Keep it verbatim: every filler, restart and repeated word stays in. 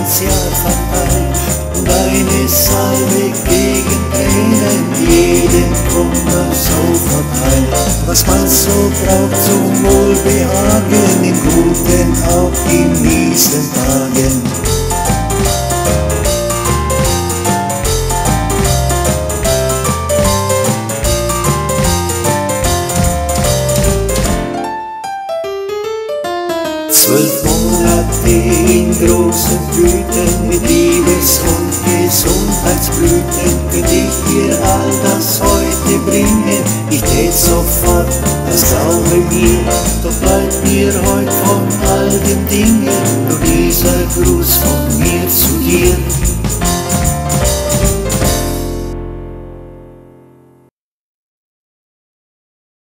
Lebensjahr verteilt und eine Salbe gegen Tränen jeden Kummer so verteilt. Was man so braucht zum Wohlbehagen, im Guten, auch in miesen Tagen. Zwölf Monate in großen Blüten mit Liebes- und Gesundheitsblüten könnte ich dir all das heute bringen. Ich tät sofort, das glaube mir, doch bleibt mir heut von all den Dingen nur dieser Gruß von mir zu dir.